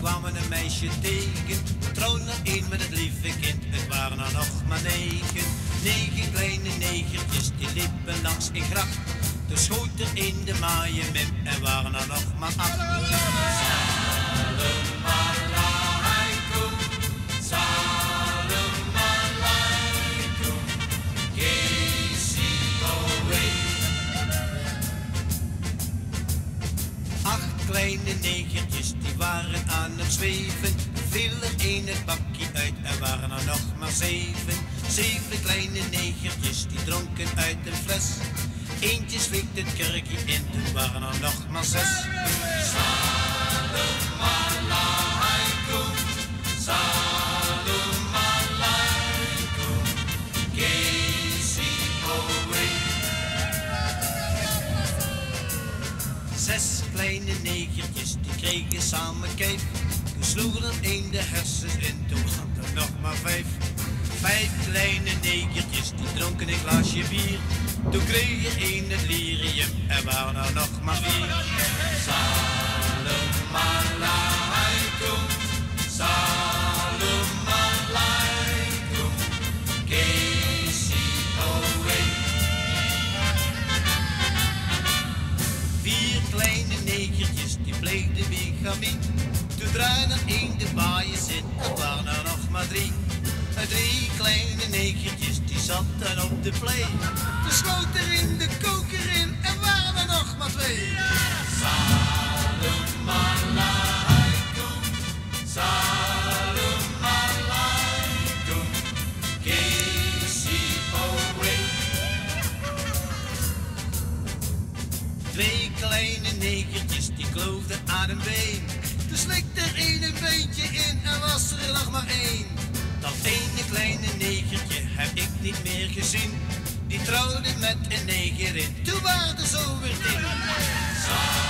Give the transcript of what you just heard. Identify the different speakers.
Speaker 1: kwamen een meisje tegen, trouwde er een met het lieve kind. Het waren er nog maar 9 kleine negertjes, die liepen langs een gracht. Toen schoot er in de maaien mim, en waren er nog maar 8. Salem aleikum, salem aleikum, K-C-O-A. 8 kleine negertjes, die waren aan het zweven. Viel er in het bakje uit, er waren er nog maar 7 kleine negertjes, die dronken uit een fles. Eentje slikt het kurkje in, toen waren er nog maar 6. Salem aleikum, salem aleikum, K-C-O-A. 6 kleine negertjes, die kregen samen kijf. Toen sloegen er een de hersens in, toen waren er nog maar 5 kleine negertjes, die dronken een glaasje bier. Toen kreeg er een het lyrium, er waren er nog maar 4. Salem aleikum, salem aleikum, K-C-O-A. 4 kleine negertjes, die pleegden bigamie. Toen draaide er een de baaiers in, er waren er nog maar 3 kleine negertjes, die zaten op de play. Toen schoot er in de koker in, en waren er nog maar 2. Salem aleikum, salem aleikum, K-C-O-A. 2 kleine negertjes, die kloofden aan een been. Toen slikte er een beentje in, en was er nog maar 1. Dat ene kleine negertje heb ik niet meer gezien. Die trouwde met een negerin, toen waren er zo weer 10.